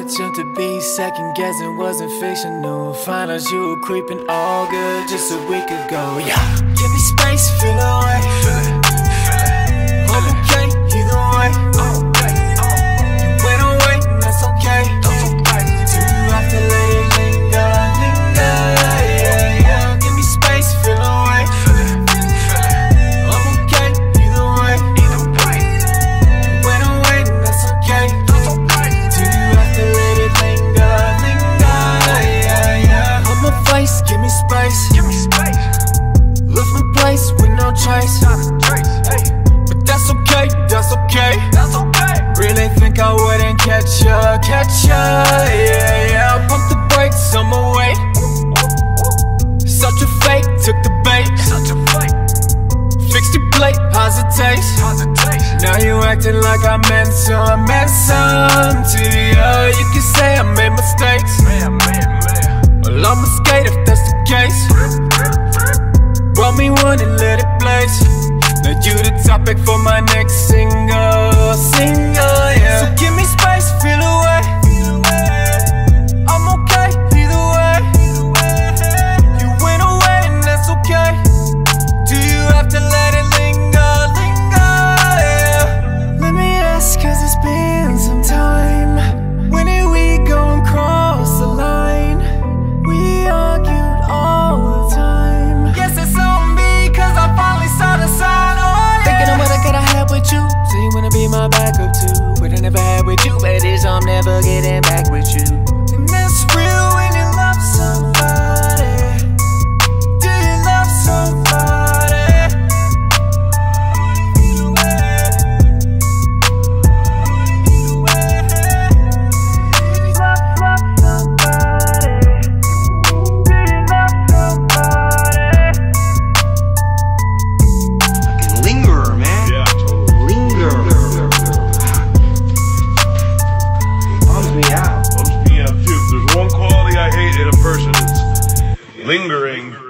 attempt to be second guessing wasn't fictional. Find out you were creeping all good just a week ago. Yeah, give me space, feel away. I'm okay, either way. You went away, and that's okay. Do you have to let it linger, linger? Yeah. Give me space, feel away. I'm okay, either way. You went away, and that's okay. Do you have to let it linger, linger? Yeah. I'm a face, give me space. Left my place with no trace. But that's okay, that's okay. Really think I wouldn't catch ya, yeah. Pump the brakes, I'm away. Such a fake, took the bait. Fixed your plate, how's it taste? Now you acting like I meant some to ya. You can say I made mistakes. Well, I'ma skate if that's the case. Roll me one and let it blaze. Now you the topic for my next single, yeah. So give me space, feel away. I'm okay, either way. You went away and that's okay. Do you have to let it linger, yeah. Let me ask, cause it's been some time. When did we go and cross the line? We argued all the time. Yes, it's on me, cause I finally saw the sign. Thinking of what I coulda had with you. So you wanna be my backup too. What I never had with you, but this I'm never getting back with you. And that's real when you love somebody. Do you love somebody? Linger, man. Yeah, Linger. Bums me out. bums me out too. If there's one quality I hate in a person, it's lingering.